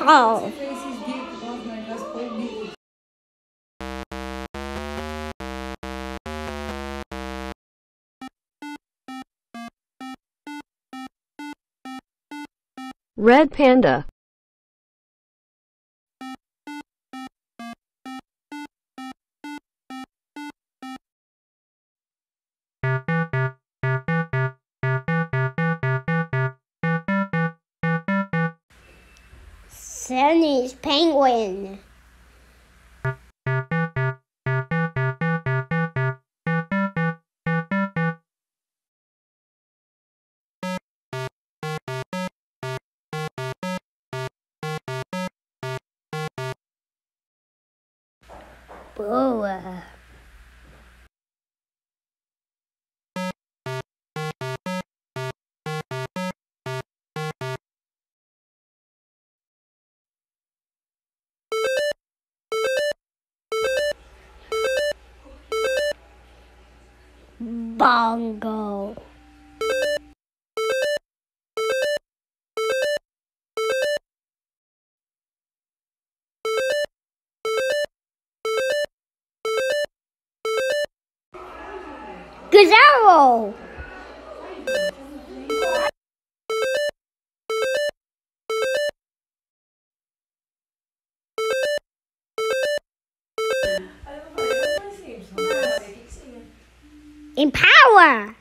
Oh. Red panda. Sunny's penguin. Boa. Bongo. Gazelle. Empower.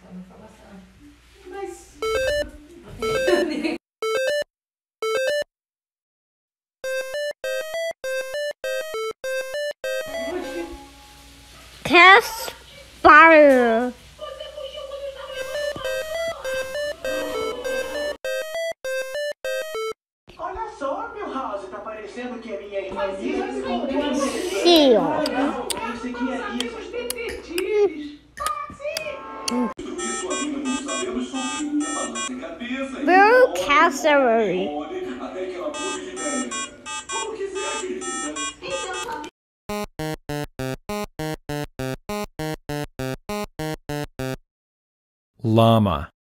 Casper. Olha só, meu House, tá parecendo que a minha irmã Seal. Você que é isso? Detetives. Tudo isso ainda não sabemos sobre o que é balança em cabeça. Bill Cassowary. Até que ela mude de ideia. Como quiser, querida. Llama.